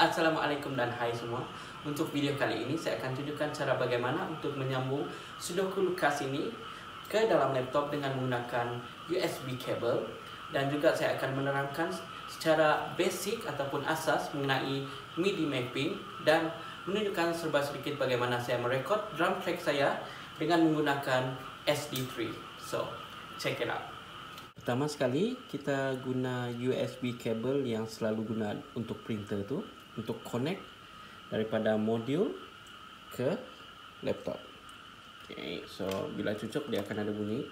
Assalamualaikum dan hai semua. Untuk video kali ini saya akan tunjukkan cara bagaimana untuk menyambung Sudoku Lucas ini ke dalam laptop dengan menggunakan USB kabel, dan juga saya akan menerangkan secara basic ataupun asas mengenai MIDI mapping dan menunjukkan serba sedikit bagaimana saya merekod drum track saya dengan menggunakan SD3. So, check it out. Pertama sekali kita guna USB kabel yang selalu guna untuk printer tu untuk connect daripada modul ke laptop. Okay, so bila cocok dia akan ada bunyi.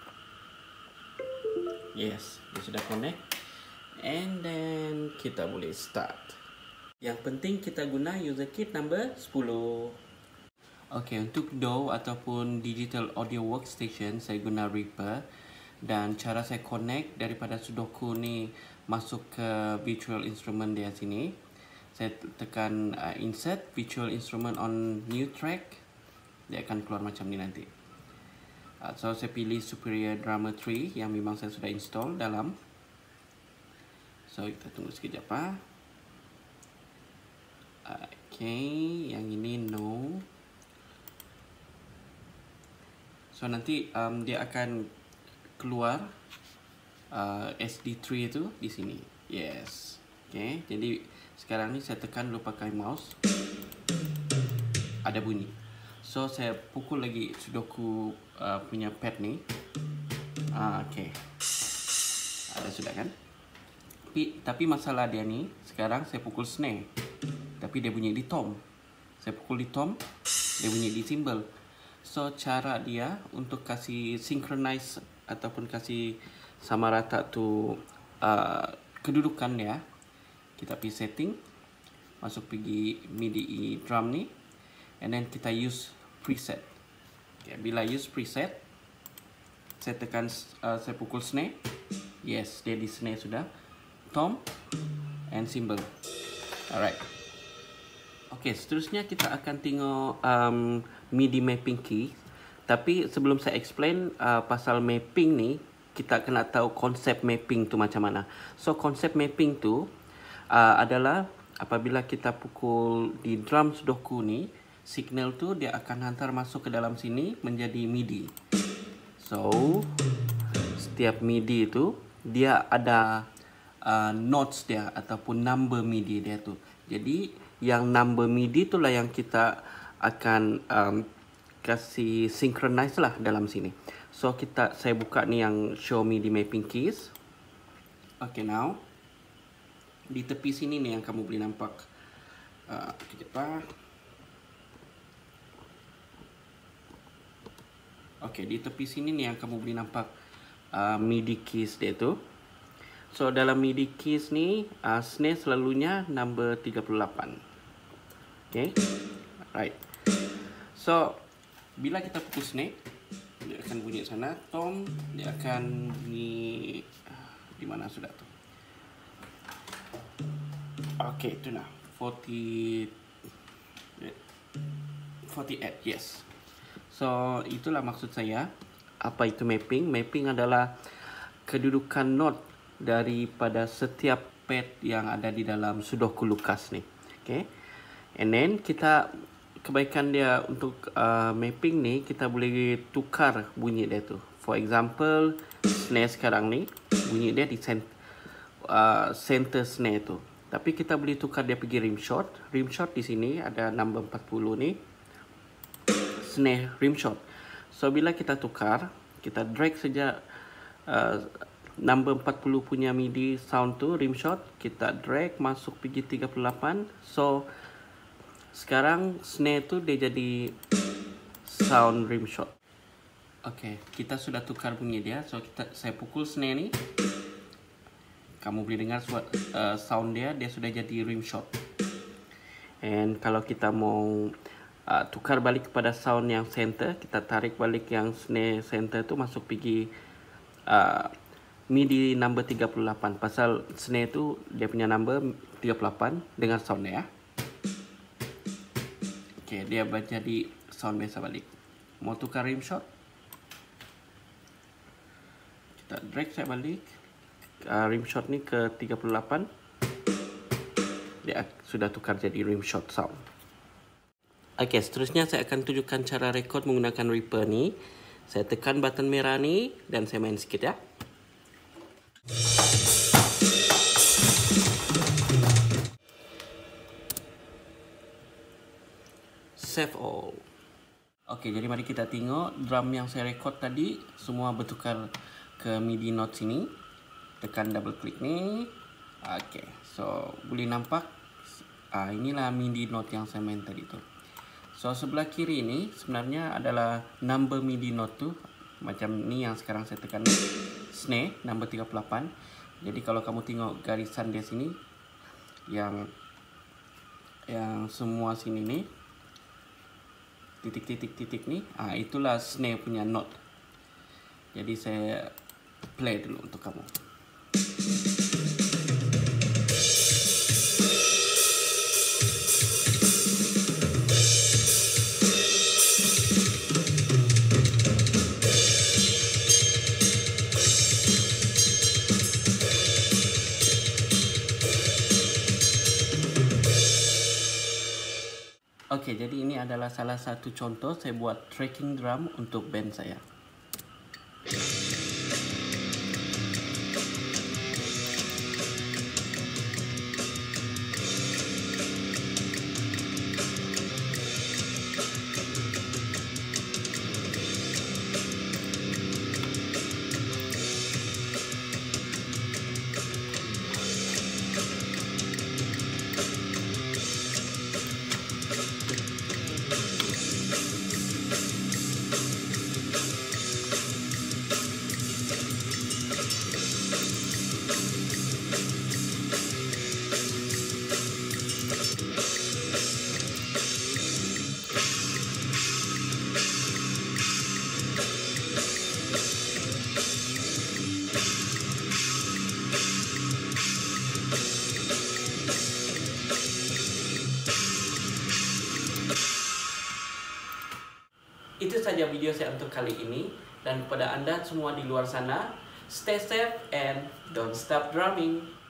Yes, dia sudah connect. And then kita boleh start. Yang penting kita guna user kit number 10. Okay, untuk DAW ataupun Digital Audio Workstation saya guna Reaper. Dan cara saya connect daripada Sudoku ni masuk ke virtual instrument dia sini. Saya tekan insert virtual instrument on new track. Dia akan keluar macam ni nanti. So saya pilih Superior Drummer 3 yang memang saya sudah install dalam. So kita tunggu sekejap ah. Okay, yang ini no. So nanti dia akan keluar SD3 itu di sini. Yes. Okay, jadi sekarang ni saya tekan dulu pakai mouse. Ada bunyi. So saya pukul lagi Sudoku punya pad ni. Okay. Ada sudah kan? Tapi masalah dia ni, sekarang saya pukul snare. Tapi dia bunyi di tom. Saya pukul di tom, dia bunyi di cymbal. So cara dia untuk kasih synchronize ataupun kasih sama rata tu kedudukan dia, kita pergi setting, masuk pergi MIDI drum ni, and then kita use preset. Okay, bila use preset, saya tekan, saya pukul snare. Yes, dia di snare sudah, tom and cymbal. Alright. Okay, seterusnya kita akan tengok MIDI mapping key. Tapi sebelum saya explain pasal mapping ni, kita kena tahu konsep mapping tu macam mana. So konsep mapping tu adalah apabila kita pukul di drum Sudoku ni, signal tu dia akan hantar masuk ke dalam sini menjadi MIDI. So setiap MIDI tu dia ada notes dia ataupun number MIDI dia tu. Jadi yang number MIDI itulah yang kita akan kasih synchronize lah dalam sini. So saya buka ni yang show MIDI mapping keys. Okay, now di tepi sini ni yang kamu boleh nampak. Kejap lah. Okay, di tepi sini ni yang kamu boleh nampak MIDI keys dia tu. So dalam MIDI keys ni snare selalunya number 38. Okay, right. So bila kita pukul snare, dia akan bunyi sana. Tom, dia akan bunyi di mana sudah tu. Okay, itu nah 48, yes. So itulah maksud saya. Apa itu mapping? Mapping adalah kedudukan note daripada setiap pad yang ada di dalam Sudoku Lucas ni. Okay, and then kita, kebaikan dia untuk mapping ni, kita boleh tukar bunyi dia tu. For example, snare sekarang ni bunyi dia di center snare tu. Tapi kita boleh tukar dia pergi rim shot. Rim shot di sini ada number 40 ni. Snare rim shot. So bila kita tukar, kita drag saja number 40 punya MIDI sound tu, rim shot, kita drag masuk pergi 38. So sekarang snare tu dia jadi sound rim shot. Okay, kita sudah tukar bunyi dia. So saya pukul snare ni, kamu boleh dengar sound dia sudah jadi rim shot. And kalau kita mau tukar balik kepada sound yang center, kita tarik balik yang snare center tu masuk pergi MIDI number 38. Pasal snare tu dia punya number 38 dengan sound dia. Okay, dia jadi sound biasa balik. Mau tukar rim shot, kita drag saya balik rim shot ni ke 38. dia sudah tukar jadi rimshot sound. Oke, seterusnya saya akan tunjukkan cara rekod menggunakan Reaper ni. Saya tekan button merah ni dan saya main sikit ya. Save all. Oke, jadi mari kita tengok drum yang saya rekod tadi semua bertukar ke MIDI note sini. Tekan double klik ni. Oke, so boleh nampak inilah MIDI note yang saya main tadi tu. So sebelah kiri ni sebenarnya adalah number MIDI note tu. Macam ni yang sekarang saya tekan ni. Snare number 38. Jadi kalau kamu tengok garisan dia sini yang semua sini ni titik-titik ni, itulah snare punya note. Jadi saya play dulu untuk kamu. Oke, jadi ini adalah salah satu contoh saya buat tracking drum untuk band saya. Itu saja video saya untuk kali ini, dan kepada anda semua di luar sana, stay safe and don't stop drumming.